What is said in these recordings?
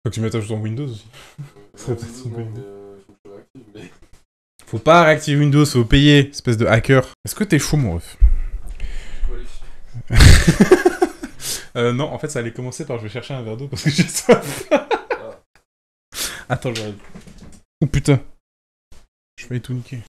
Faut que tu mettes à jour ton Windows aussi. Ça peut-être une bonne idée. Faut pas réactiver Windows, faut payer, espèce de hacker. Est-ce que t'es chaud, mon ref? Non, en fait, ça allait commencer par je vais chercher un verre d'eau parce que j'ai soif. Attends, j'arrive. Oh putain. Je vais tout niquer.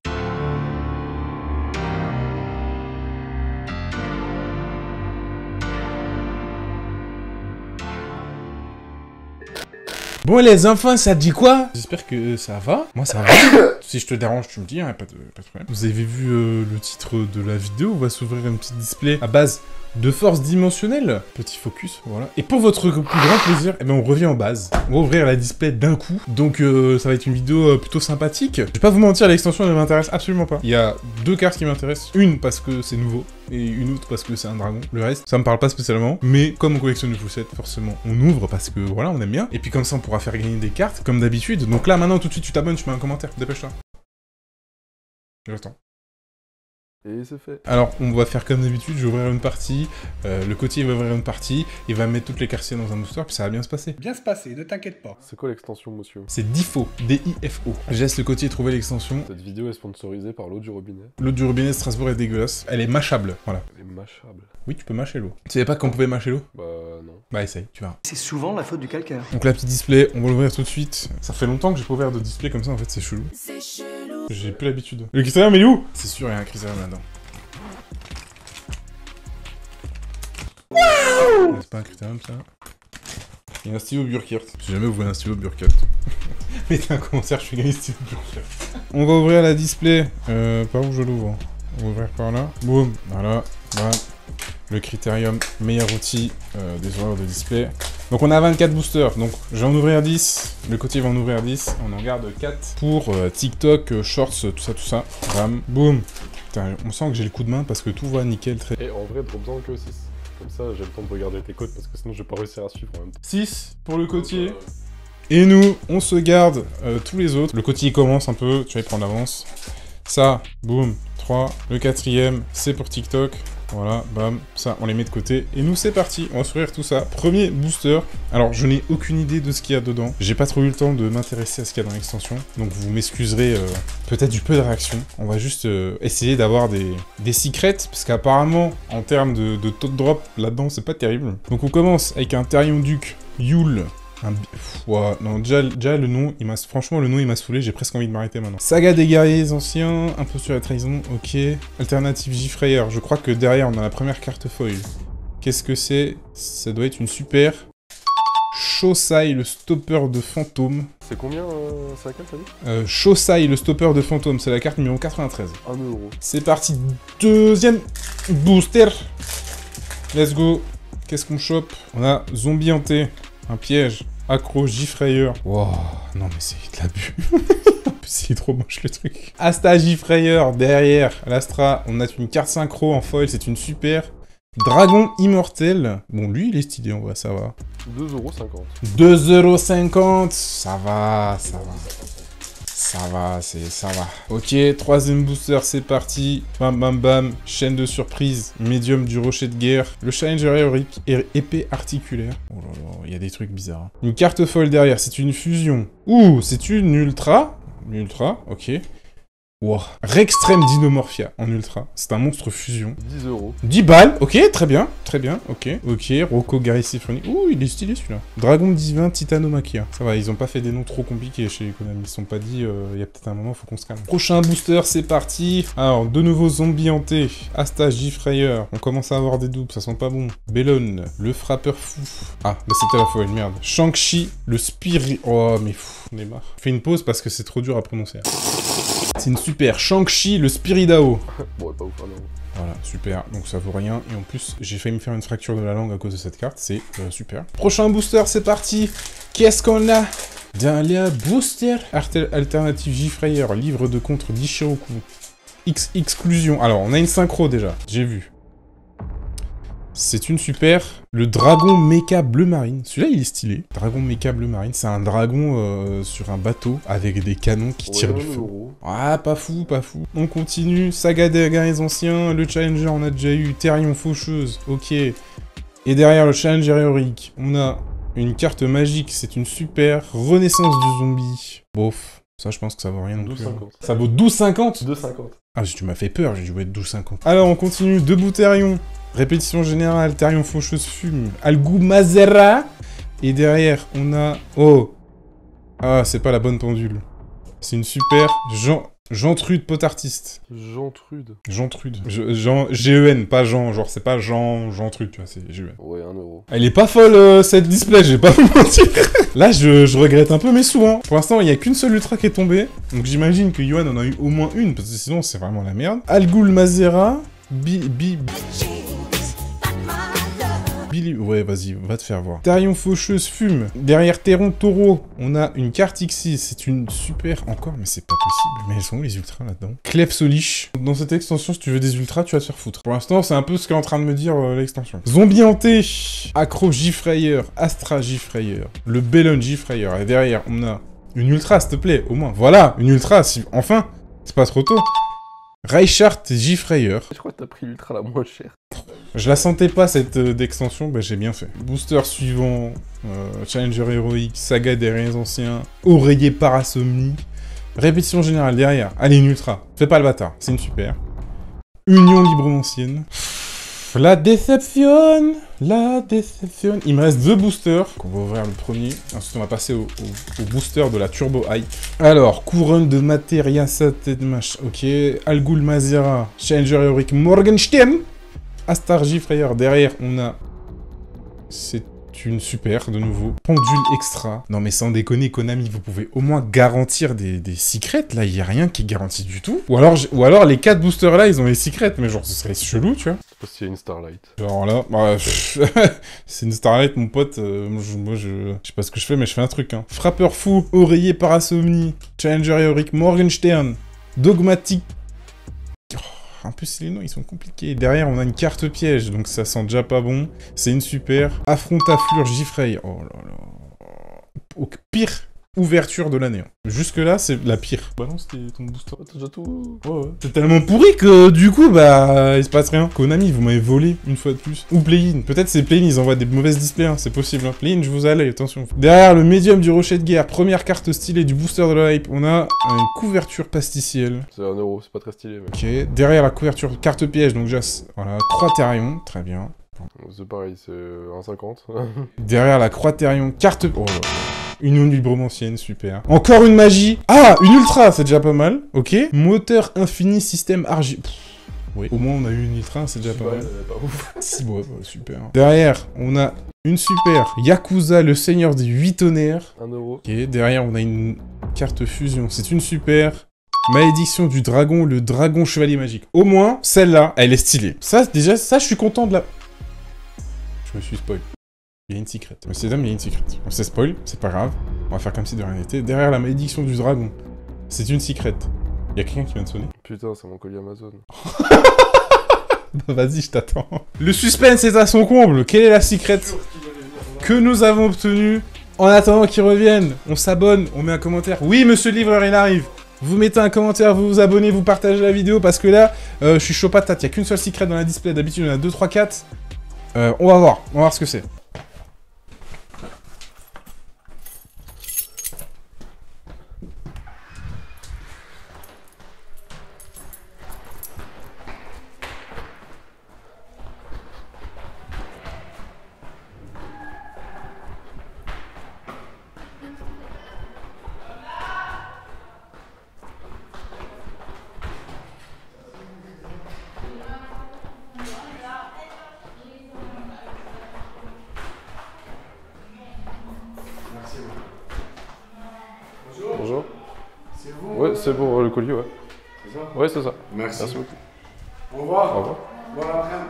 Bon les enfants, ça te dit quoi? J'espère que ça va. Moi ça va. Si je te dérange, tu me dis, hein, pas de problème. Vous avez vu le titre de la vidéo? On va s'ouvrir un petit display à base de force dimensionnelle. Petit focus, voilà. Et pour votre plus grand plaisir, eh ben on revient en base. On va ouvrir la display d'un coup. Donc ça va être une vidéo plutôt sympathique. Je vais pas vous mentir, l'extension ne m'intéresse absolument pas. Il y a deux cartes qui m'intéressent. Une parce que c'est nouveau. Et une autre parce que c'est un dragon. Le reste, ça me parle pas spécialement. Mais comme on collectionne le full set, forcément, on ouvre parce que voilà, on aime bien. Et puis comme ça, on pourra faire gagner des cartes, comme d'habitude. Donc là, maintenant, tout de suite, tu t'abonnes, tu mets un commentaire. Dépêche-toi. J'attends. Et c'est fait. Alors, on va faire comme d'habitude, je vais ouvrir une partie, le côté va ouvrir une partie, il va mettre toutes les cartes dans un booster, puis ça va bien se passer. Bien se passer, ne t'inquiète pas. C'est quoi l'extension, monsieur? C'est DIFO, D-I-F-O. Je laisse le côté trouver l'extension. Cette vidéo est sponsorisée par l'eau du robinet. L'eau du robinet de Strasbourg est dégueulasse. Elle est mâchable, voilà. Elle est mâchable. Oui, tu peux mâcher l'eau. Tu savais pas qu'on pouvait mâcher l'eau? Bah non. Bah essaye, tu verras. C'est souvent la faute du calcaire. Donc la petite display, on va l'ouvrir tout de suite. Ça fait longtemps que j'ai pas ouvert de display comme ça, en fait, c'est chelou. J'ai plus l'habitude. Le critérium, il est où? C'est sûr, il y a un critérium là-dedans. C'est pas un critérium ça. Il y a un stylo Burkhardt. Si jamais vous voulez un stylo Burkhardt. Mettez un commentaire, je fais gagner stylo Burkhardt. On va ouvrir la display. Par où je l'ouvre? On va ouvrir par là. Boum, voilà. Voilà. Le critérium, meilleur outil des ouvreurs de display. Donc on a 24 boosters, donc je vais en ouvrir 10. Le côté va en ouvrir 10. On en garde 4 pour TikTok, Shorts, tout ça. Bam, boum. Putain, on sent que j'ai le coup de main parce que tout va nickel. Très... Et en vrai, trop besoin que 6. Comme ça, j'ai le temps de regarder tes codes parce que sinon je vais pas réussir à suivre en même temps. 6 pour le côtier. Et nous, on se garde tous les autres. Le côtier commence un peu, tu vas y prendre l'avance. Ça, boum, 3. Le quatrième, c'est pour TikTok. Voilà, bam, ça, on les met de côté. Et nous, c'est parti, on va s'ouvrir tout ça. Premier booster. Alors, je n'ai aucune idée de ce qu'il y a dedans. J'ai pas trop eu le temps de m'intéresser à ce qu'il y a dans l'extension. Donc, vous m'excuserez peut-être du peu de réaction. On va juste essayer d'avoir des secrets. Parce qu'apparemment, en termes de taux de drop, là-dedans, c'est pas terrible. Donc, on commence avec un Therion Duc Yule. Ouah, non, déjà le nom, franchement, le nom, il m'a saoulé, j'ai presque envie de m'arrêter maintenant. Saga des guerriers anciens, un peu sur la trahison, ok. Alternative Gifrayer, je crois que derrière, on a la première carte foil. Qu'est-ce que c'est? Ça doit être une super... Shosai, le stopper de fantôme. C'est combien, c'est laquelle, t'as dit? Shosai, le stopper de fantôme, c'est la carte numéro 93. 1€. C'est parti, deuxième booster. Let's go. Qu'est-ce qu'on chope? On a zombie hanté, un piège. Accro, Gifrayer. Wow, non mais c'est de l'abus. C'est trop moche le truc. Asta Gifrayer, derrière l'Astra, on a une carte synchro en foil, c'est une super. Dragon immortel. Bon, lui, il est stylé, en vrai, ça va. 2,50€. 2,50€. Ça va. Ça va. Ok, troisième booster, c'est parti. Bam, bam, bam. Chaîne de surprise. Médium du rocher de guerre. Le Challenger héroïque. Épée articulaire. Oh là là, il y a des trucs bizarres. Une carte folle derrière, c'est une fusion. Ouh, c'est une ultra. Une ultra, ok. Wow. Rextreme Dinomorphia en ultra. C'est un monstre fusion. 10€. 10 balles, ok, très bien, ok. Ok, Rocco Garissifroni. Ouh, il est stylé celui-là. Dragon Divin Titanomachia. Ça va, ils ont pas fait des noms trop compliqués chez Konami. Ils se sont pas dit, il y a peut-être un moment, faut qu'on se calme. Prochain booster, c'est parti. Alors, de nouveau zombie hanté. Asta Gifrayer. On commence à avoir des doubles, ça sent pas bon. Bellone, le frappeur fou. Ah, bah c'était la folle, merde. Shang-Chi, le spirit. Oh, mais fou, on est marre. Fais une pause parce que c'est trop dur à prononcer. C'est une super Shang-Chi, le Spiridao. Bon, pas ouf, non. Voilà, super, donc ça vaut rien. Et en plus, j'ai failli me faire une fracture de la langue à cause de cette carte, c'est super. Prochain booster, c'est parti. Qu'est-ce qu'on a dans le booster? Alternative Gifrayer, livre de contre d'Ishiroku. Exclusion. Alors, on a une synchro déjà, j'ai vu. C'est une super. Le dragon méca bleu marine. Celui-là, il est stylé. Dragon méca bleu marine. C'est un dragon sur un bateau avec des canons qui tirent du feu. Ah, pas fou, pas fou. On continue. Saga des guerriers anciens. Le Challenger, on a déjà eu. Therion faucheuse. Ok. Et derrière le Challenger héroïque, on a une carte magique, c'est une super renaissance du zombie. Bof, ça je pense que ça vaut rien non plus. 12,50. Ça vaut 12,50? 2,50. Ah, tu m'as fait peur, j'ai dû mettre 12,50. Alors, on continue. Debout Therion. Répétition générale. Therion faucheuse fume. Algou Mazera. Et derrière, on a... Oh. Ah, c'est pas la bonne pendule. C'est une super... Jean-Trude pot artiste. Jean-Trude. Jean-Trude. G-E-N, pas Jean. Genre, c'est pas Jean-Trude, tu vois, c'est G-E-N. Ouais, 1€. Elle est pas folle, cette display, je vais pas vous mentir. Là, je regrette un peu mes sous, hein. Pour l'instant, il y a qu'une seule ultra qui est tombée. Donc j'imagine que Yohan en a eu au moins une, parce que sinon, c'est vraiment la merde. Algoul Mazera. Billy... Ouais, vas-y, va te faire voir. Therion faucheuse fume. Derrière Théron taureau, on a une carte X6. C'est une super... Encore, mais c'est pas possible. Mais elles sont où les ultras là-dedans? Clef Solich. Dans cette extension, si tu veux des ultras, tu vas te faire foutre. Pour l'instant, c'est un peu ce qu'est en train de me dire l'extension. Zombie hanté. Acro Gifrayer. Astra Gifrayer. Le Bellon Gifrayer. Et derrière, on a une ultra, s'il te plaît, au moins. Voilà, une ultra, si... enfin. C'est pas trop tôt. Reichhardt Gifrayer. Je crois que t'as pris l'ultra la moins chère. Je la sentais pas cette d'extension, bah j'ai bien fait. Booster suivant, Challenger héroïque, Saga des Réens anciens, Oreiller parasomnie, répétition générale derrière, allez une ultra, fais pas le bâtard, c'est une super. Union librement ancienne. La déception. Il me reste 2 boosters. On va ouvrir le premier. Ensuite, on va passer au booster de la Turbo Hype. Alors, couronne de Materia Satedmash. Ok. Algoul Mazera. Challenger héroïque Morgenstern. Astar Gifrayer. Derrière, on a... C'est une super, de nouveau. Pendule extra. Non mais sans déconner, Konami, vous pouvez au moins garantir des secrets. Là, il n'y a rien qui est garanti du tout. Ou alors les 4 boosters là, ils ont les secrets. Mais genre, ce serait chelou, tu vois. Je sais pas s'il y a une Starlight. Genre là, bah, c'est une Starlight, mon pote. Moi, je sais pas ce que je fais, mais je fais un truc. Hein. Frappeur fou, Oreiller parasomnie, Challenger héroïque Morgenstern, Dogmatique. En plus, les noms, ils sont compliqués. Derrière, on a une carte piège, donc ça sent déjà pas bon. C'est une super. Affrontaflure Gifrey. Oh là là. Pire ouverture de l'année. Jusque-là, c'est la pire. Bah non, c'était ton booster. T'as déjà tout... Ouais. C'est tellement pourri que, du coup, bah, il se passe rien. Konami, vous m'avez volé, une fois de plus. Ou Play-in. Peut-être c'est Play-in, ils envoient des mauvaises displays, hein. C'est possible. Hein. Play-in, je vous allais, attention. Derrière le médium du rocher de guerre, première carte stylée du booster de la hype, on a une couverture pasticielle. C'est 1€, c'est pas très stylé, mais... Ok, derrière la couverture carte piège, donc déjà, voilà, croix Therion, très bien. C'est pareil, c'est 1,50. Derrière la croix Therion, carte... Oh là là. Union librement ancienne, super. Encore une magie. Ah, une ultra, c'est déjà pas mal. Ok. Moteur infini, système argile. Oui, au moins on a eu une ultra, c'est déjà pas mal. Pas ouf. Si, ouais, super. Derrière, on a une super. Yakuza, le seigneur des 8 tonnerres. 1€. Ok, derrière, on a une carte fusion. C'est une super. Malédiction du dragon, le dragon chevalier magique. Au moins, celle-là, elle est stylée. Ça, déjà, ça, je suis content de la... Je me suis spoil. Il y a une secret. Messieurs et dames, il y a une secret. On s'est spoil, c'est pas grave. On va faire comme si de rien n'était. Derrière la malédiction du dragon, c'est une secret. Il y a quelqu'un qui vient de sonner. Putain, c'est mon colis Amazon. Bah vas-y, je t'attends. Le suspense est à son comble. Quelle est la secret que nous avons obtenue? En attendant qu'il revienne, on s'abonne, on met un commentaire. Oui, monsieur le livreur, il arrive. Vous mettez un commentaire, vous vous abonnez, vous partagez la vidéo, parce que là, je suis chaud patate. Il n'y a qu'une seule secret dans la display. D'habitude, il y en a 2, 3, 4. On va voir ce que c'est. Bonjour. C'est vous Ouais, c'est pour le colis, ouais. C'est ça? Ouais, c'est ça. Merci. Merci beaucoup. Au revoir. Au revoir. Bon après-midi.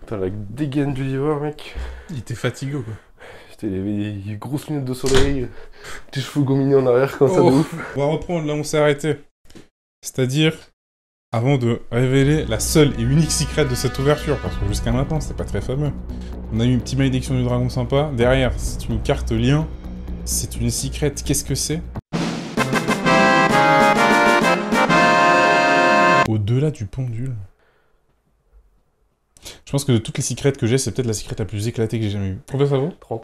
Putain, la dégaine du livreur, mec. Il était fatigué, quoi. Putain, il avait des grosses lunettes de soleil, des cheveux gominés en arrière, comme ça, de ouf. On va reprendre là où on s'est arrêté. C'est-à-dire, avant de révéler la seule et unique secret de cette ouverture, parce que jusqu'à maintenant, c'était pas très fameux. On a eu une petite malédiction du dragon sympa. Derrière, c'est une carte lien. C'est une secret. Qu'est-ce que c'est? Au-delà du pendule. Je pense que de toutes les secrets que j'ai, c'est peut-être la secret la plus éclatée que j'ai jamais eue. Combien ça vaut? 30.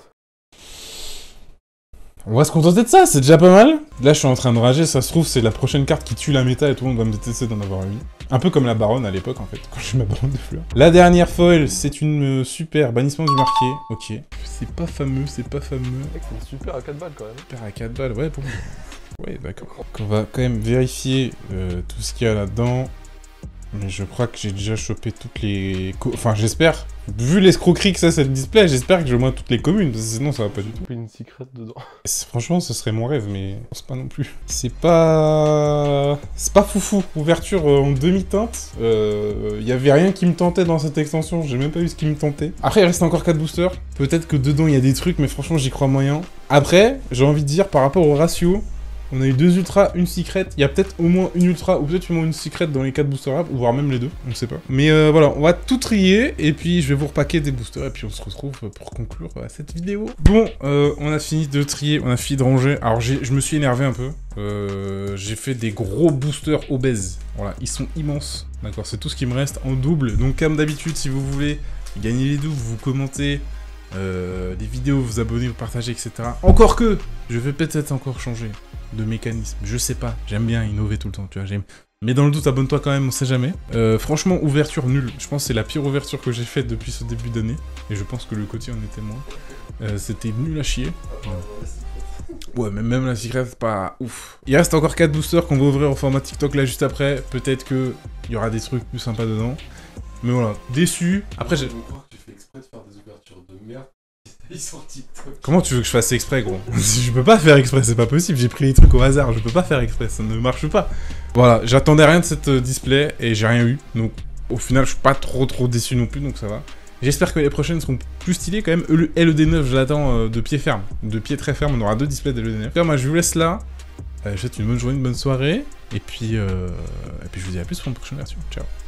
On va se contenter de ça, c'est déjà pas mal. Là, je suis en train de rager, ça se trouve, c'est la prochaine carte qui tue la méta et tout le monde va me détester d'en avoir une. Un peu comme la baronne à l'époque, en fait, quand j'ai eu ma baronne de fleurs. La dernière foil, c'est une super bannissement du marqué. Ok. C'est pas fameux, c'est pas fameux. Mec, c'est une super à 4 balles, quand même. Super à 4 balles, ouais, bon. Ouais, d'accord. Donc, on va quand même vérifier tout ce qu'il y a là-dedans. Mais je crois que j'ai déjà chopé toutes les... Enfin, j'espère. Vu l'escroquerie que ça, c'est le display, j'espère que j'ai au moins toutes les communes, parce que sinon ça va pas du tout. Une secret dedans. Franchement, ce serait mon rêve, mais je pense pas non plus. C'est pas foufou. Ouverture en demi-teinte. Y avait rien qui me tentait dans cette extension, j'ai même pas eu ce qui me tentait. Après, il reste encore 4 boosters. Peut-être que dedans, il y a des trucs, mais franchement, j'y crois moyen. Après, j'ai envie de dire, par rapport au ratio... On a eu 2 ultras, une secret, il y a peut-être au moins une ultra, ou peut-être au moins une secret dans les 4 boosters up, voire même les 2, on ne sait pas. Mais voilà, on va tout trier, et puis je vais vous repacker des boosters, et puis on se retrouve pour conclure cette vidéo. Bon, on a fini de trier, on a fini de ranger. Alors je me suis énervé un peu, j'ai fait des gros boosters obèses. Voilà, ils sont immenses, d'accord, c'est tout ce qui me reste en double. Donc comme d'habitude, si vous voulez gagner les doubles, vous commentez les vidéos, vous abonnez, vous partagez, etc. Encore que, je vais peut-être encore changer de mécanisme, je sais pas, j'aime bien innover tout le temps, tu vois, j'aime. Mais dans le doute, abonne-toi quand même, on sait jamais. Franchement, ouverture nulle, je pense que c'est la pire ouverture que j'ai faite depuis ce début d'année, et je pense que le côté en était moins. C'était nul à chier. Ouais, mais même la secret, c'est pas ouf. Il reste encore 4 boosters qu'on va ouvrir au format TikTok là juste après, peut-être que il y aura des trucs plus sympas dedans. Mais voilà, déçu. Après, j'ai... Tu fais exprès de faire des ouvertures de merde. Ils sont TikTok. Comment tu veux que je fasse exprès, gros? Je peux pas faire exprès, c'est pas possible, j'ai pris les trucs au hasard, je peux pas faire exprès, ça ne marche pas. Voilà, j'attendais rien de cette display et j'ai rien eu, donc au final je suis pas trop déçu non plus, donc ça va. J'espère que les prochaines seront plus stylées quand même. Le LED9, je l'attends de pied ferme, de pied très ferme, on aura 2 displays de LED9. Alors, moi je vous laisse là, je vous souhaite une bonne journée, une bonne soirée, et puis je vous dis à plus pour une prochaine version, ciao.